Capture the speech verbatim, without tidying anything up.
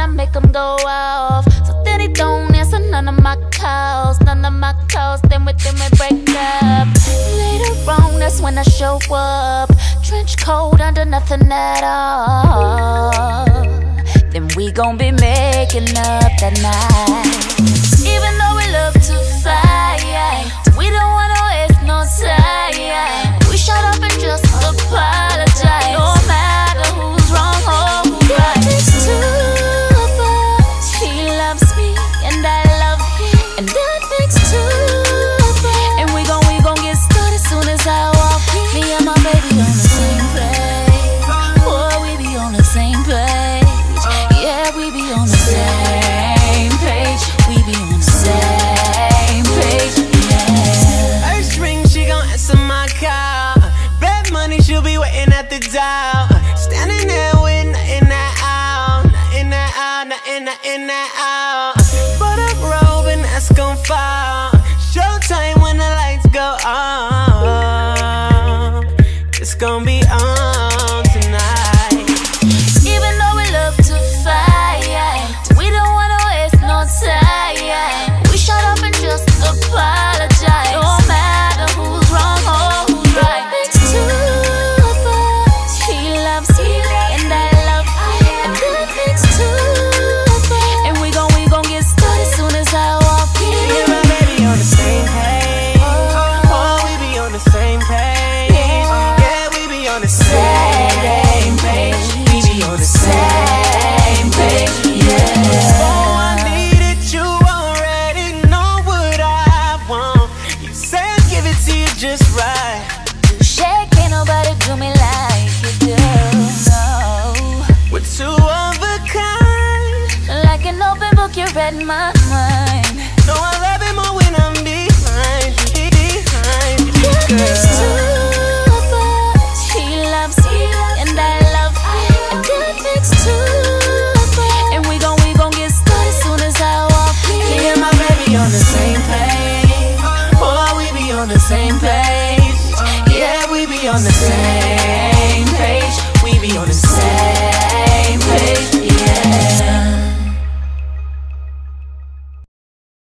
I make him go off. So then he don't answer none of my calls, none of my calls. Then with them we break up. Later on, that's when I show up, trench coat under nothing at all. Then we gon' be making up that night. Even though we love to fight, we don't wanna waste no time. We shut up and just apologize, no matter who's wrong or who's right. It's two of us. He loves me and I love him, and that makes two of us. And we gon' we gon' get started soon as I walk in. Me and my baby on the same page. Boy, we be on the same page. Yeah, we be on the same page. We be on the same page. Yeah. First ring, she gon' answer my call. Red money, she'll be waiting at the door. Standing there with nothing at all, nothing at all, nothing, nothing at all. But a robe and that's gon' fall. Showtime when the lights go on. It's gon' be on tonight. Even though we love to fight, we don't wanna waste no time. We shut up and just apologize, no matter who's wrong or who's right. Makes two of us. He loves me and I love him, and that makes two of us. And we gon' we gon' get started soon as I walk in. Me and my baby on the same page. Oh, we be on the same page. Yeah, we be on the same page. We be on the same page. Yeah. Oh, I need it. You already know what I want. You say I'll give it to you just right. Shake, ain't nobody do me like you do. No. We're two of a kind. Like an open book, you read my mind.